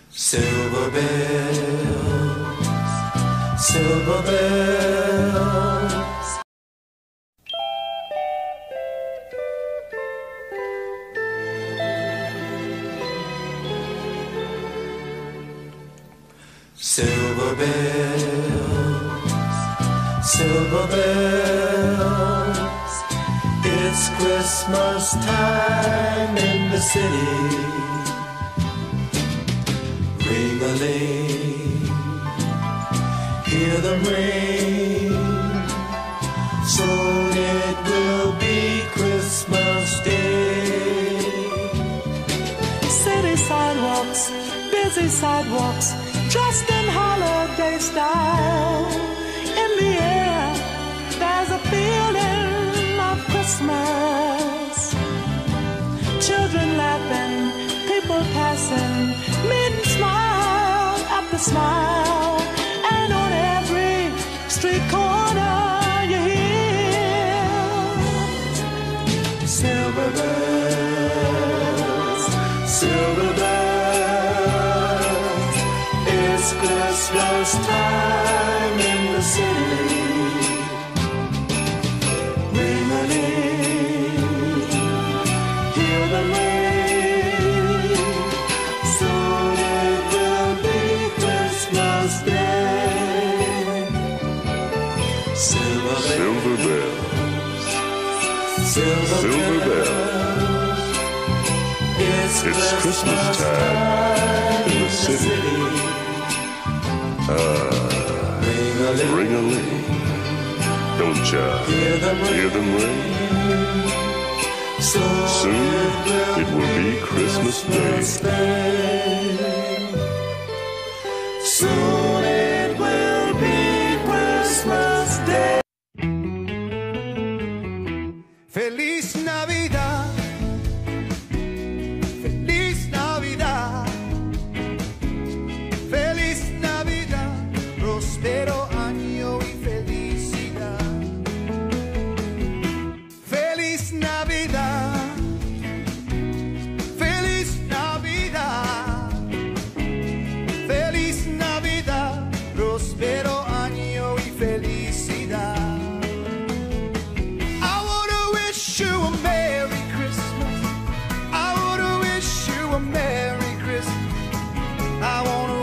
Silver bells, silver bells. Silver bells, silver bells. It's Christmas time in the city. Ring-a-ling, hear them ring. Soon it will be Christmas Day. City sidewalks, busy sidewalks, dressed in holiday style. In the air, there's a feeling of Christmas. Children laughing, people passing, meeting smile after smile. And on every street corner you hear Silver bells, silver bells. It's Christmas time in the city. Ring-a-ling, hear them ring. Soon it will be Christmas Day. Silver Silver bells, silver silver bells. It's Christmas time in the city. Ring-a-ling, Ring-a-ling, don't ya hear them ring? Soon it will be Christmas Day. Soon it will be Christmas Day. Feliz Navidad, feliz Navidad, feliz Navidad, próspero año y felicidad. Feliz Navidad, feliz Navidad, feliz Navidad, próspero año y felicidad. I wanna wish you a Merry Christmas. I wanna wish you a Merry Christmas. I wanna